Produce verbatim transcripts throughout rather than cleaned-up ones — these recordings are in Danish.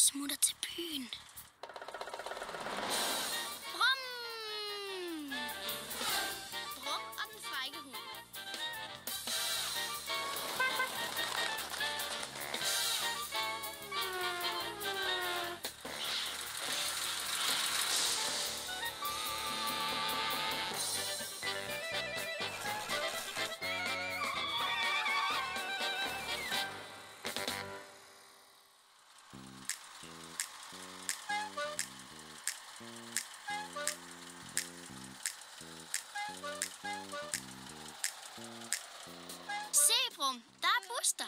smutter til byen. Brum! Brum og den frække hund. Se, Brum, der er Buster.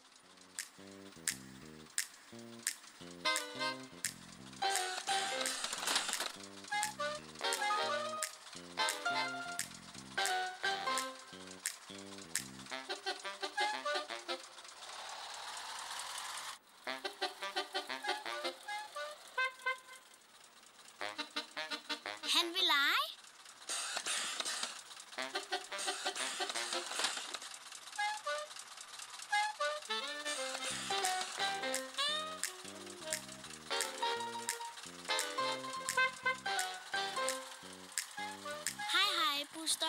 Han vil lege. Hej, hej, Buster.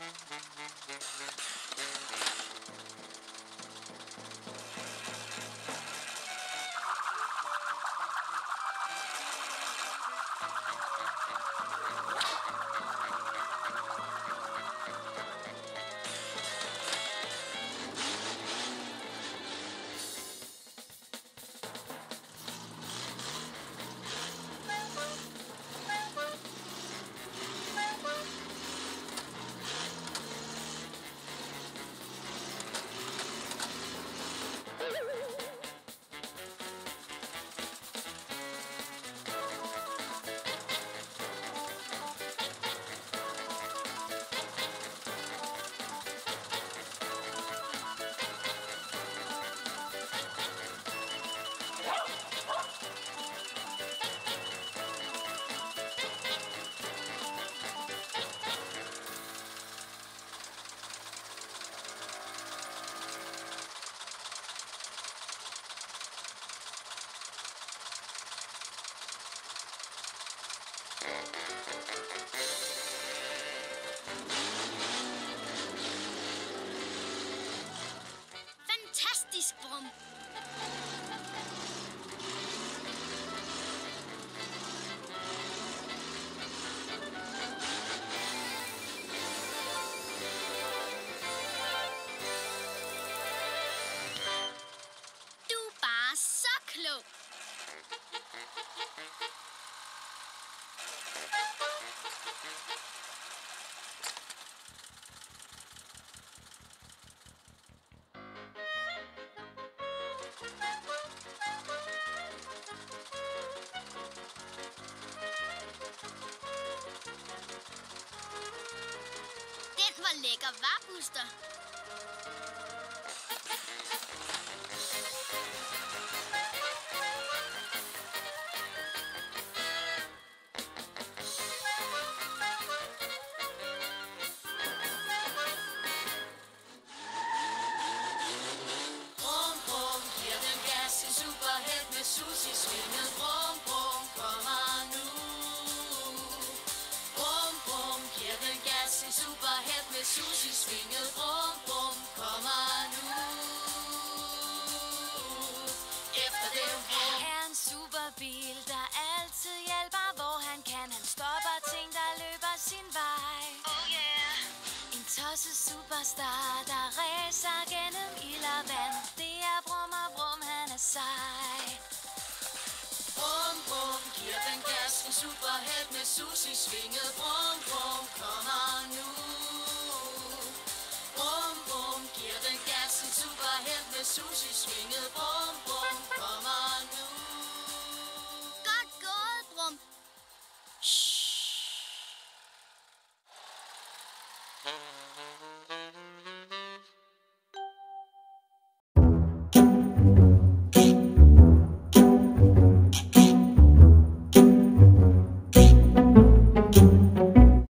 Fantastisk, Brum. Du er bare så klog. Den var lækker, hva', Buster? Brum, brum, giver den gas, en superhelt med sus i svinget. Brum, brum, kommer nu. Brum, brum, giver den gas, en superhelt med sus i svinget. Brum, brum, kommer nu. Efter den brum. Han er en superbil, der altid hjælper, hvor han kan. Han stopper ting, der løber sin vej. Oh yeah. En tosset superstar, der ræser gennem ild og vand. Det er Brum og Brum, han er sej. Brum, brum, giver den gas, en superhelt med sus i svinget. Brum, brum, kommer nu. Brum, brum, giver den gas, en superhelt med sus i svinget. Brum, brum, kommer nu. Godt gået, Brum. Shh.